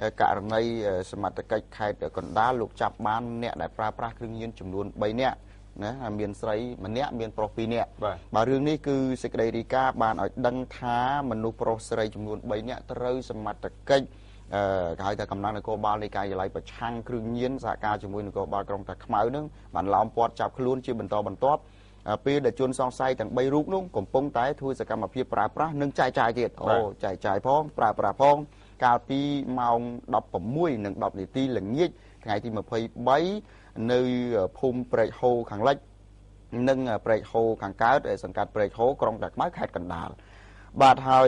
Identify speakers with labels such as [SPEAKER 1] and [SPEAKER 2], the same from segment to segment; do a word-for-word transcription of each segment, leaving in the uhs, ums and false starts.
[SPEAKER 1] ករណីសមត្ថកិច្ចខេត្តកណ្ដាលលោកចាប់បានអ្នកដែលប្រើប្រាស់គ្រឿងញៀនចំនួនបីនាក់ណាមានស្រីម្នាក់មានប្រុសពីរនាក់បាទរឿងនេះគឺសេចក្តីរាយការណ៍បានឲ្យដឹងថាមនុស្សប្រុសស្រីចំនួនបីនាក់ត្រូវសមត្ថកិច្ចអឺគេហៅថាកម្លាំងនគរបាលនៃការិយាល័យប្រឆាំងគ្រឿងញៀនសហការជាមួយនគរបាលក្រុងតាខ្មៅនឹងបានឡោមព័ទ្ធចាប់ខ្លួនជាបន្តបន្ទាប់ពេលដែលជនសង្ស័យទាំងបីរូបនោះកំពុងតែធ្វើសកម្មភាពប្រើប្រាស់និងចែកចាយទៀតអូចែកចាយផងប្រើប្រាស់ផងកាលពីម៉ោងដប់ប្រាំមួយនិងដប់នាទីល្ងាចថ្ងៃទីម្ភៃបីនៅភូមិព្រែកហូខាងលិចនិងព្រែកហូខាងកើតសង្កាត់ព្រែកហូក្រុងតាខ្មៅខេត្តកណ្ដាលបាទហើយ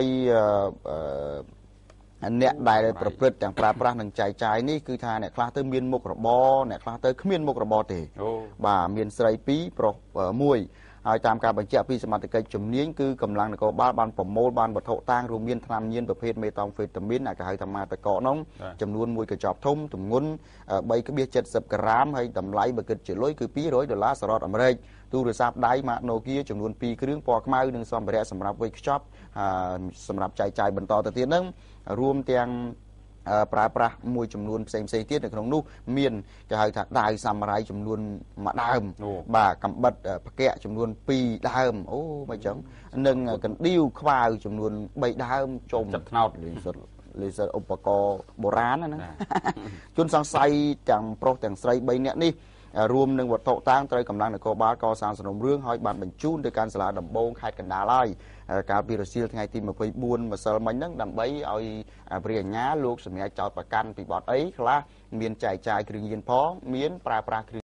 [SPEAKER 1] អ្នកដែលប្រព្រឹត្តទាំងប្រើប្រាស់និងចែកចាយនេះគឺថាអ្នកខ្លះទៅមានមុខរបរអ្នកខ្លះទៅគ្មានមុខរបរទេបាទមានស្រីពីរប្រុសមួយហើយតាមការបញ្ជាក់ពីសមត្ថកិច្ចជំនាញគឺកម្លាំងនគរបាលបានប្រមូលបានវត្ថុតាងរួមមានថ្នាំញៀនប្រភេទមេតាំងហ្វេតាមីនគេហៅថាម៉ាតកកនោះចំនួនមួយកញ្ចប់ធំទម្ងន់បីក្បៀស칠십ក្រាមហើយតម្លៃបើគិតជាលុយគឺពីររយដុល្លារសហរដ្ឋអាមេរិកទូរស័ព្ទដៃម៉ាក Nokia ចំនួនពីរគ្រឿងពណ៌ខ្មៅនិងសម្ភារៈសម្រាប់វេចខ្ចប់សម្រាប់ចែកចាយបន្តទៅទៀតហ្នឹងរួមទាំងប្រើប្រាស់មួយចំនួនផ្សេងផ្សេងទៀតនៅក្នុងនោះមានគេហៅថាដាវសាមរ៉ៃចំនួនមួយដើមបាទកំបិតផ្គាក់ចំនួនពីរដើមអូមិនចឹងនិងកណ្ដៀវខ្វាវចំនួនបីដើមចុំចិត្តថ្នោតលេសិតលេសិតឧបករណ៍បុរាណណាជនសង្ស័យទាំងប្រុសទាំងស្រីបីនាក់នេះរួមនឹងវត្ថុតាងត្រូវកម្លាំងនគរបាលកសាងសំណុំរឿងឲ្យបានបញ្ជូនទៅកាន់សាលាដំបងខេត្តកណ្ដាលហើយកាលពីរសៀលថ្ងៃទីម្ភៃបួនម្សិលមិញហ្នឹងដើម្បីឲ្យព្រះអាជ្ញាលោកសម្រេចចោទប្រកាន់ពីបទអីខ្លះមានចែកចាយគ្រឿងញៀនផងមានប្រើប្រាស់គ្រឿង